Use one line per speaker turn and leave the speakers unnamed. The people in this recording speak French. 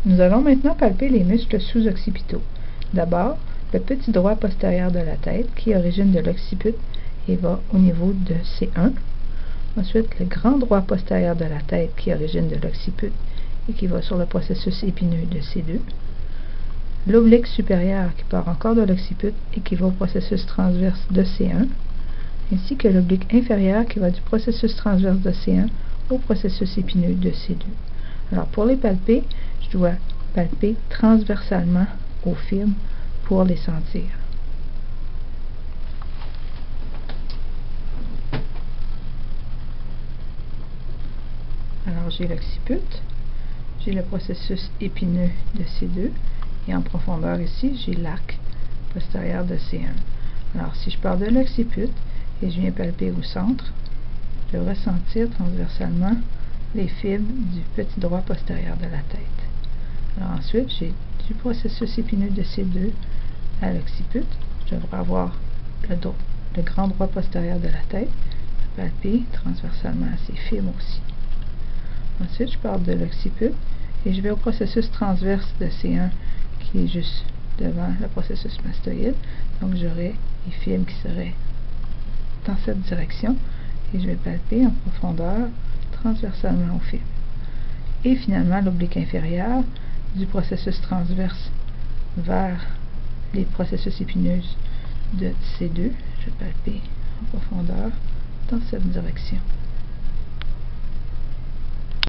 Nous allons maintenant palper les muscles sous-occipitaux. D'abord, le petit droit postérieur de la tête qui origine de l'occiput et va au niveau de C1. Ensuite, le grand droit postérieur de la tête qui origine de l'occiput et qui va sur le processus épineux de C2. L'oblique supérieur qui part encore de l'occiput et qui va au processus transverse de C1, ainsi que l'oblique inférieur qui va du processus transverse de C1 au processus épineux de C2. Alors, pour les palper, je dois palper transversalement aux fibres pour les sentir. Alors, j'ai l'occiput, j'ai le processus épineux de C2, et en profondeur ici, j'ai l'arc postérieur de C1. Alors, si je pars de l'occiput et je viens palper au centre, je devrais sentir transversalement les fibres du petit droit postérieur de la tête. Alors ensuite, j'ai du processus épineux de C2 à l'occiput. Je devrais avoir le grand droit postérieur de la tête, palper transversalement à ces fibres aussi. Ensuite, je pars de l'occiput et je vais au processus transverse de C1 qui est juste devant le processus mastoïde. Donc j'aurai les fibres qui seraient dans cette direction et je vais palper en profondeur transversalement aux fibres. Et finalement, l'oblique inférieur du processus transverse vers les processus épineux de C2. Je vais palper en profondeur dans cette direction.